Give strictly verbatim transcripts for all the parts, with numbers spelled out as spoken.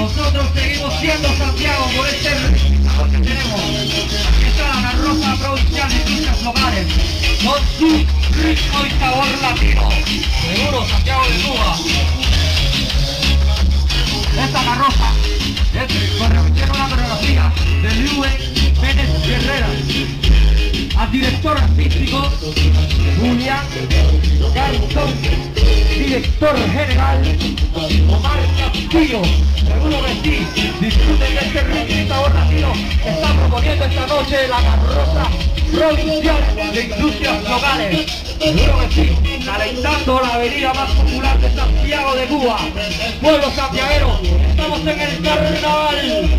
Nosotros seguimos siendo Santiago por este ritmo que tenemos. Aquí está la Rosa Provincial de Industrias Locales, con su ritmo y sabor latino. Seguro, Santiago de Cuba. Esta carroza es, tiene una coreografía de Luis Pérez Herrera. Al director artístico Julián Garzón, director general Omar Castillo. Seguro que sí, disfruten de este ritmo y sabor latino que está proponiendo esta noche la Carroza Provincial de Industrias Locales. Seguro que sí, calentando la avenida más popular de Santiago de Cuba. Pueblo santiaguero, estamos en el carnaval.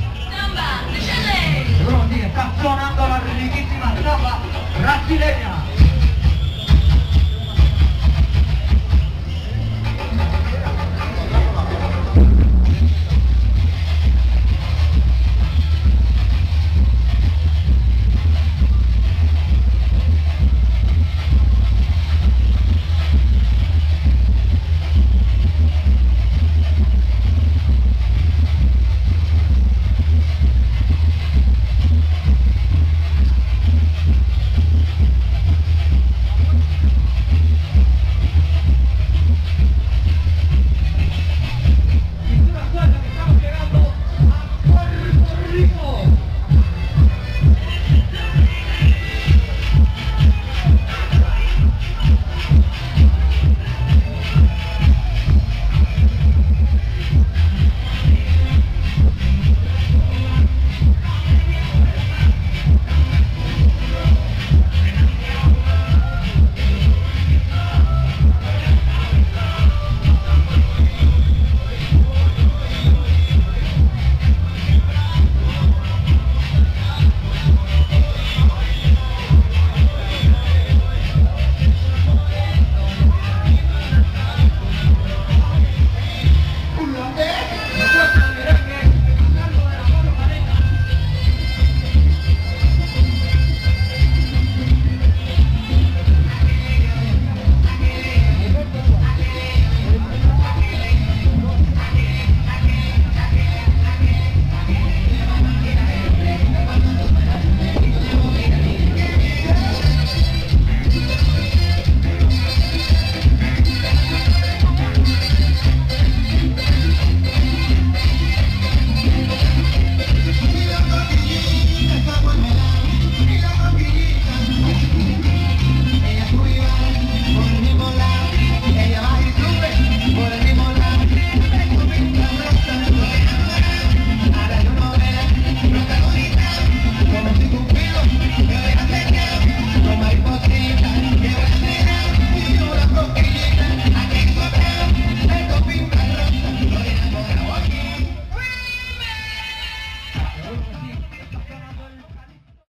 Sonando la riquísima samba brasileña.